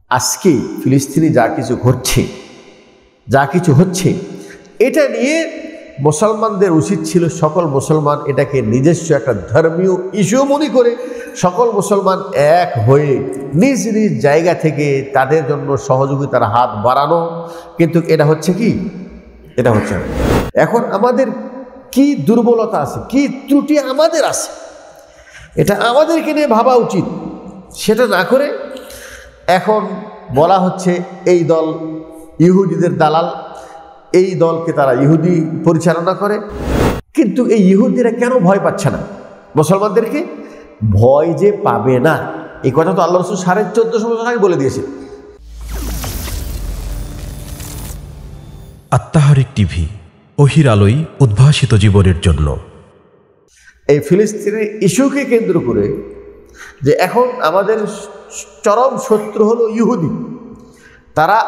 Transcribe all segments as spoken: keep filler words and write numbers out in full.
আজকে ফিলিস্তিনে যা কিছু ঘটছে, যা কিছু হচ্ছে, এটা নিয়ে মুসলমানদের উচিত ছিল সকল মুসলমান এটাকে নিজস্ব একটা ধর্মীয় ইস্যু মনে করে সকল মুসলমান এক হয়ে নিজ নিজ জায়গা থেকে তাদের জন্য সহযোগিতার হাত বাড়ানো। কিন্তু এটা হচ্ছে কি? এটা হচ্ছে না। এখন আমাদের কি দুর্বলতা আছে, কি ত্রুটি আমাদের আছে, এটা আমাদেরকে নিয়ে ভাবা উচিত। সেটা না করে এখন বলা হচ্ছে এই দল ইহুদিদের দালাল, এই দলকে তারা ইহুদি পরিচালনা করে। কিন্তু এই ইহুদিরা কেন ভয় পাচ্ছে না মুসলমানদেরকে? ভয় যে পাবে না এই কথা তো আল্লাহ রাসূল সাড়ে চোদ্দশো বছর আগে বলে দিয়েছে। আত্মাহারিক টিভি, ওহির আলোয় উদ্ভাসিত জীবনের জন্য। এই ফিলিস্তিনের ইস্যুকে কেন্দ্র করে যে এখন আমাদের চরম শত্রু হলো ইহুদি, তারা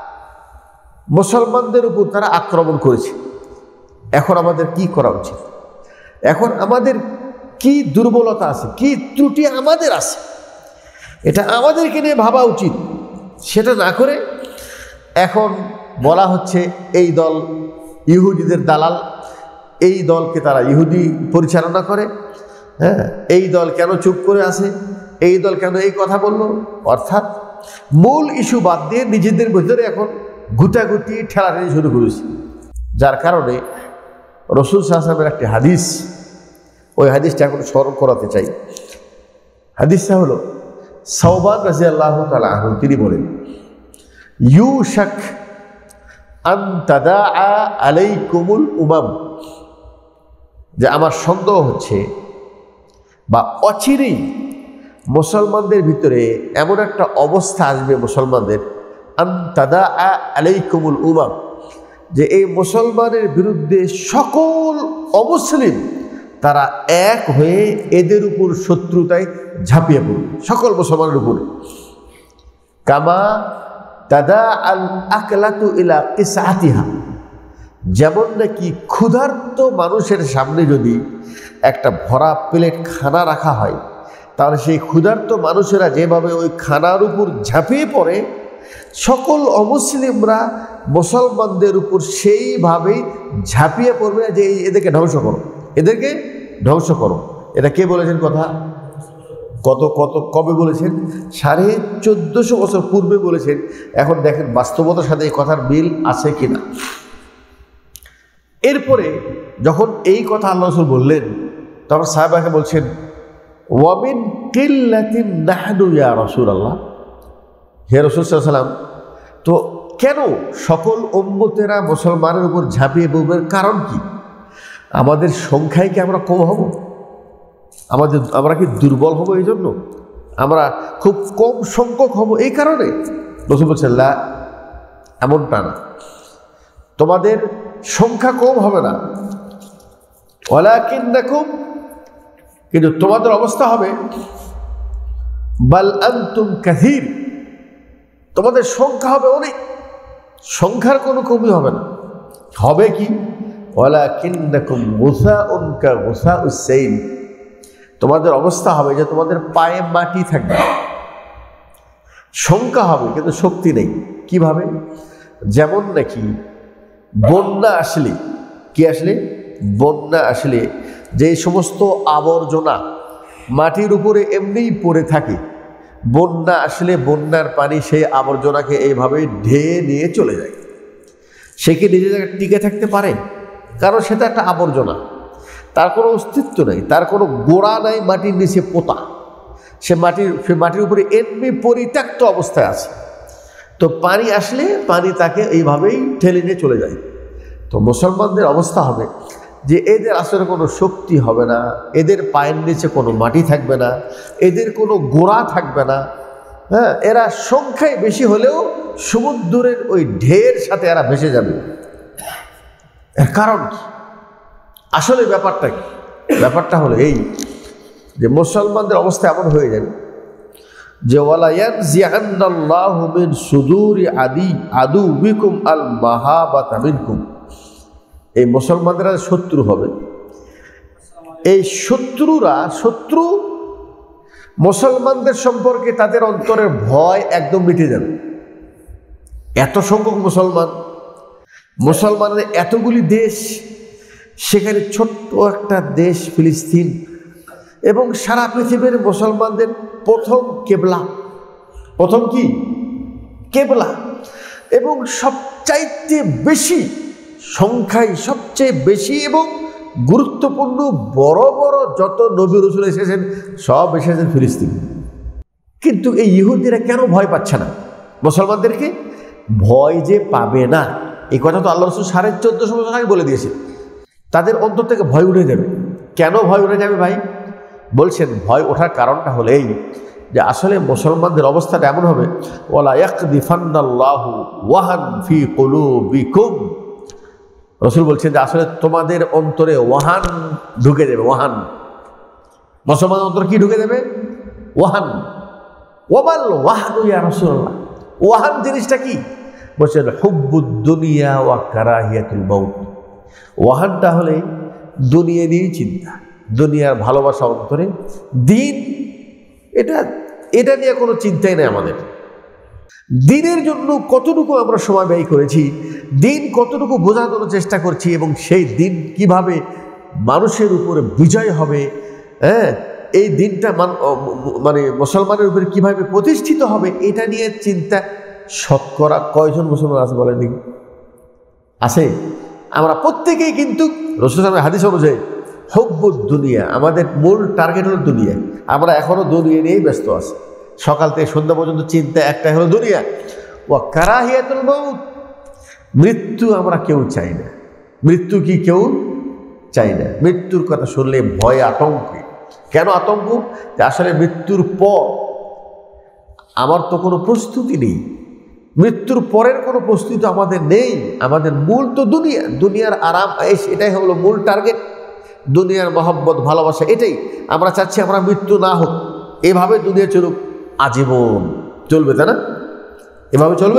মুসলমানদের উপর তারা আক্রমণ করেছে। এখন আমাদের কি করা উচিত? এখন আমাদের কি দুর্বলতা আছে, কি ত্রুটি আমাদের আছে, এটা আমাদেরকে নিয়ে ভাবা উচিত। সেটা না করে এখন বলা হচ্ছে এই দল ইহুদিদের দালাল, এই দলকে তারা ইহুদি পরিচালনা করে। হ্যাঁ, এই দল কেন চুপ করে আছে, এই দল কেন এই কথা বললো? অর্থাৎ মূল ইস্যু বাদ দিয়ে নিজেদের ভিতরে এখন গুটাগুটি ঠেলাঠেলি শুরু করেছে। যার কারণে রাসূল সাল্লাল্লাহু আলাইহি ওয়াসাল্লামের একটি হাদিস, ওই হাদিসটা এখন স্মরণ করাতে চাই। হাদিসটা হলো সাওবান রাদিয়াল্লাহু তাআলা আনহু, তিনি বলেন, ইউশাক আন তাদাআ আলাইকুমুল উমাম, যে আমার সন্দেহ হচ্ছে বা অচিরেই মুসলমানদের ভিতরে এমন একটা অবস্থা আসবে মুসলমানদের, আন তাদাআ আলাইকুমুল উমাম, যে এই মুসলমানের বিরুদ্ধে সকল অমুসলিম তারা এক হয়ে এদের উপর শত্রুতায় ঝাঁপিয়ে পড়বে, সকল মুসলমানের উপরে। কামা তাদা আল আকলাতু ইলা কিসআতিহা, যেমন নাকি ক্ষুধার্ত মানুষের সামনে যদি একটা ভরা প্লেট খানা রাখা হয়, তাহলে সেই ক্ষুধার্ত মানুষেরা যেভাবে ওই খানার উপর ঝাঁপিয়ে পড়ে, সকল অমুসলিমরা মুসলমানদের উপর সেইভাবেই ঝাঁপিয়ে পড়বে যে এদেরকে ধ্বংস করো, এদেরকে ধ্বংস করো। এটা কে বলেছেন কথা? কত কত কবে বলেছেন? সাড়ে চোদ্দশো বছর পূর্বে বলেছেন। এখন দেখেন বাস্তবতার সাথে এই কথার মিল আছে কিনা। এরপরে যখন এই কথা আল্লাহ রাসূল বললেন, তখন সাহাবাকে বলছেন, ওয়ামিন কিল্লাতিন নাহনু ইয়া রাসূলুল্লাহ, হে রাসূল সাল্লাল্লাহু আলাইহি ওয়াসাল্লাম, তো কেন সকল উম্মতেরা মুসলমানের উপর ঝাঁপিয়ে পড়বে? কারণ কি? আমাদের সংখ্যায় কি আমরা কম হব? আমাদের আমরা কি দুর্বল হব এই জন্য? আমরা খুব কম সংখ্যক হব এই কারণে? রাসূল বলছেন, লা, এমনটা না, তোমাদের সংখ্যা কম হবে না, ওয়ালাকিন্নাকুম, কিন্তু তোমাদের অবস্থা হবে বাল আনতুম কাসীর, তোমাদের সংখ্যা হবে অনেক, সংখ্যার কোনো কমই হবে না। হবে কি? ওয়ালাকিন্নাকুম গুসাউন কা গুসাউস সাইল, তোমাদের অবস্থা হবে যে তোমাদের পায়ে মাটি থাকবে, সংখ্যা হবে কিন্তু শক্তি নেই। কিভাবে? যেমন নাকি বন্যা আসলে, কি আসলে? বন্যা আসলে যে সমস্ত আবর্জনা মাটির উপরে এমনিই পড়ে থাকে, বন্যা আসলে বন্যার পানি সেই আবর্জনাকে এইভাবে ঢেয়ে নিয়ে চলে যায়। সে কি নিজের জায়গায় টিকে থাকতে পারে? কারণ সেটা একটা আবর্জনা, তার কোনো অস্তিত্ব নেই, তার কোনো গোড়া নাই, মাটির নিচে পোতা, সে মাটির সে মাটির উপরে এমনি পরিত্যক্ত অবস্থায় আছে। তো পানি আসলে পানি তাকে এইভাবেই ঠেলে নিয়ে চলে যায়। তো মুসলমানদের অবস্থা হবে যে এদের আসলে কোনো শক্তি হবে না, এদের পায়ের নিচে কোনো মাটি থাকবে না, এদের কোনো গোড়া থাকবে না। হ্যাঁ, এরা সংখ্যায় বেশি হলেও সমুদ্রের ওই ঢেউয়ের সাথে এরা ভেসে যাবে। এর কারণ কি? আসলে ব্যাপারটা কি? ব্যাপারটা হলো এই যে মুসলমানদের অবস্থা এমন হয়ে যাবে যে ওয়ালা ইয়ানজিআন্নাল্লাহু মিন সুদুরি আদি আদুবিকুম আল মাহাবাতা মিনকুম, এই মুসলমানরা শত্রু হবে, এই শত্রুরা শত্রু মুসলমানদের সম্পর্কে তাদের অন্তরের ভয় একদম মিটে যাবে। এত সংখ্যক মুসলমান, মুসলমানের এতগুলি দেশ, সেখানে ছোট্ট একটা দেশ ফিলিস্তিন, এবং সারা পৃথিবীর মুসলমানদের প্রথম কেবলা, প্রথম কি কেবলা, এবং সবচাইতে বেশি সংখ্যায় সবচেয়ে বেশি এবং গুরুত্বপূর্ণ বড় বড় যত নবী রাসূল এসেছেন সব এসেছেন ফিলিস্তিন। কিন্তু এই ইহুদিরা কেন ভয় পাচ্ছে না মুসলমানদেরকে? ভয় যে পাবে না এই কথা তো আল্লাহ রাসূল সাড়ে চোদ্দশো বছর আগে বলে দিয়েছে। তাদের অন্তর থেকে ভয় উঠে যাবে। কেন ভয় উঠে যাবে ভাই? বলছেন ভয় ওঠার কারণটা হলো এই যে আসলে মুসলমানদের অবস্থাটা এমন হবে, ওয়ালা ইয়াকদিফান্নাল্লাহু ওয়াহান ফি কুলুবিকুম। রাসূল বলছেন যে আসলে তোমাদের অন্তরে ওয়াহান ঢুকে যাবে। ওয়াহান, মুসলমানের অন্তরে কি ঢুকে যাবে? ওয়াহান। ওয়াবাল ওয়াহানু ইয়া রাসূলুল্লাহ, ওয়াহান জিনিসটা কি? বলছেন হুব্বুদ দুনিয়া ওয়া কারাহিয়াতুল মাউত। ওয়াহানটা হলে দুনিয়া নিয়ে চিন্তা, দুনিয়ার ভালোবাসা অন্তরে, দিন এটা এটা নিয়ে কোনো চিন্তাই নেই আমাদের। দিনের জন্য কতটুকু আমরা সময় ব্যয় করেছি, দিন কতটুকু বোঝানোর চেষ্টা করছি, এবং সেই দিন কিভাবে মানুষের উপরে বিজয় হবে, হ্যাঁ এই দিনটা মানে মুসলমানের উপরে কিভাবে প্রতিষ্ঠিত হবে, এটা নিয়ে চিন্তা শতকরা কয়জন মুসলমান আছে বলেন দেখি? আছে? আমরা প্রত্যেকেই কিন্তু রাসূল সাল্লাল্লাহু হাদিস অনুযায়ী হুব্বুদ দুনিয়া, আমাদের মূল টার্গেট হলো দুনিয়া। আমরা এখনও দুনিয়া নিয়েই ব্যস্ত আছি, সকাল থেকে সন্ধ্যা পর্যন্ত চিন্তা একটাই হলো দুনিয়া। ওয়া কারাহিয়াতুল মাউত, মৃত্যু আমরা কেউ চাই না। মৃত্যু কি কেউ চাই না? মৃত্যুর কথা শুনলে ভয়, আতঙ্ক। কেন আতঙ্ক? যে আসলে মৃত্যুর পর আমার তো কোনো প্রস্তুতি নেই, মৃত্যুর পরের কোনো প্রস্তুতি আমাদের নেই। আমাদের মূল তো দুনিয়া, দুনিয়ার আরাম আয়েশ, এটাই হলো মূল টার্গেট। দুনিয়ার মহব্বত, ভালোবাসা, এটাই আমরা চাচ্ছি। আমরা মৃত্যু না হোক, এভাবে দুনিয়া চলুক, আজীবন চলবে, তাই না? এভাবে চলবে।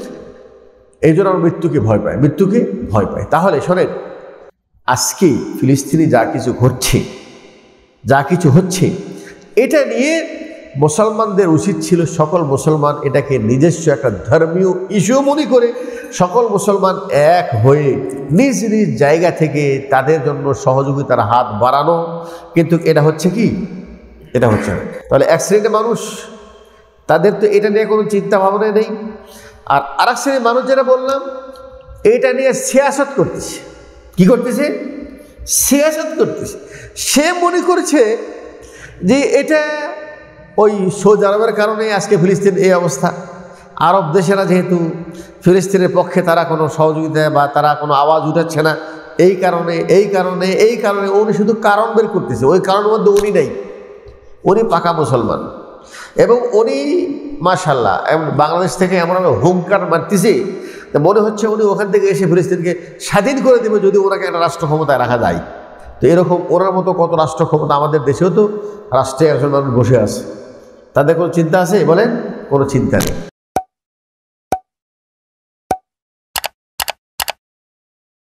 এই জন্য আমরা মৃত্যুকে ভয় পাই, মৃত্যুকে ভয় পাই। তাহলে শোনেন, আজকে ফিলিস্তিনে যা কিছু ঘটছে, যা কিছু হচ্ছে, এটা নিয়ে মুসলমানদের উচিত ছিল সকল মুসলমান এটাকে নিজস্ব একটা ধর্মীয় ইস্যু মনে করে সকল মুসলমান এক হয়ে নিজ নিজ জায়গা থেকে তাদের জন্য সহযোগিতার হাত বাড়ানো। কিন্তু এটা হচ্ছে কি? এটা হচ্ছে না। তাহলে এক শ্রেণীর মানুষ, তাদের তো এটা নিয়ে কোনো চিন্তা ভাবনা নেই। আর আরেক শ্রেণীর মানুষ যেটা বললাম, এটা নিয়ে সিয়াসত করতেছে। কি করতেছে? সিয়াসত করতেছে। সে মনে করছে যে এটা ওই সৌদি আরবের কারণে আজকে ফিলিস্তিন এই অবস্থা। আরব দেশেরা যেহেতু ফিলিস্তিনের পক্ষে তারা কোনো সহযোগিতা বা তারা কোনো আওয়াজ উঠাচ্ছে না, এই কারণে এই কারণে এই কারণে উনি শুধু কারণ বের করতেছে। ওই কারণের মধ্যে উনি নেই, উনি পাকা মুসলমান, এবং উনি মাশাআল্লাহ বাংলাদেশ থেকে এমনভাবে হুঙ্কার মারতেছে, মনে হচ্ছে উনি ওখান থেকে এসে ফিলিস্তিনকে স্বাধীন করে দেবে যদি ওনাকে একটা রাষ্ট্র ক্ষমতায় রাখা যায়। তো এরকম ওনার মতো কত রাষ্ট্র ক্ষমতা আমাদের দেশেও তো রাষ্ট্রে একজন মানুষ বসে আছে, তাদের কোনো চিন্তা আছে? বলেন, কোনো চিন্তা নেই।